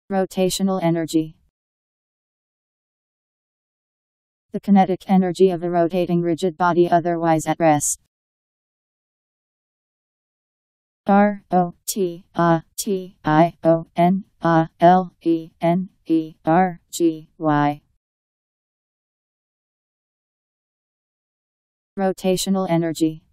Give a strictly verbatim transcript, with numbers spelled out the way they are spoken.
Rotational energy. The kinetic energy of a rotating rigid body otherwise at rest. R O T A T I O N A L E N E R G Y. Rotational energy.